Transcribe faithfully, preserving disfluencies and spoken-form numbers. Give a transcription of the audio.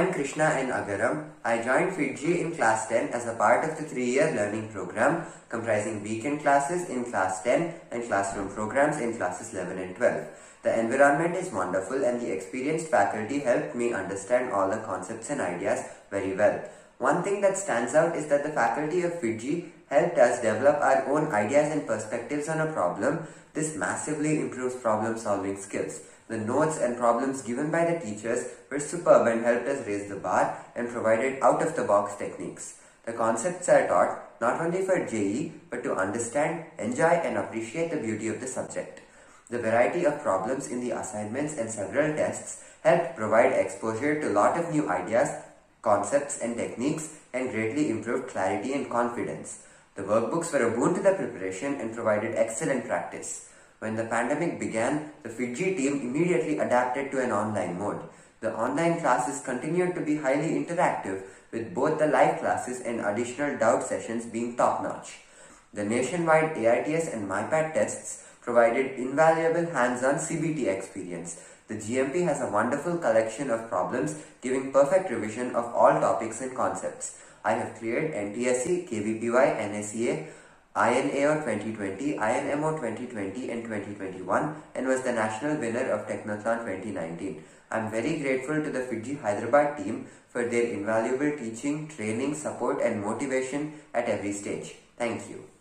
am Krishna N. Agaram. I joined FIITJEE in class ten as a part of the three-year learning program comprising weekend classes in class ten and classroom programs in classes eleven and twelve. The environment is wonderful and the experienced faculty helped me understand all the concepts and ideas very well. One thing that stands out is that the faculty of FIITJEE helped us develop our own ideas and perspectives on a problem. This massively improves problem solving skills. The notes and problems given by the teachers were superb and helped us raise the bar and provided out-of-the-box techniques. The concepts are taught not only for J E E but to understand, enjoy and appreciate the beauty of the subject. The variety of problems in the assignments and several tests helped provide exposure to a lot of new ideas, concepts and techniques and greatly improved clarity and confidence. The workbooks were a boon to the preparation and provided excellent practice. When the pandemic began, the FIITJEE team immediately adapted to an online mode. The online classes continued to be highly interactive, with both the live classes and additional doubt sessions being top-notch. The nationwide A I T S and MyPad tests provided invaluable hands-on C B T experience. The G M P has a wonderful collection of problems giving perfect revision of all topics and concepts. I have cleared N T S C, K V P Y, N S E A, I N A O twenty twenty, I N M O twenty twenty and twenty twenty-one and was the national winner of Technothlon twenty nineteen. I am very grateful to the FIITJEE Hyderabad team for their invaluable teaching, training, support and motivation at every stage. Thank you.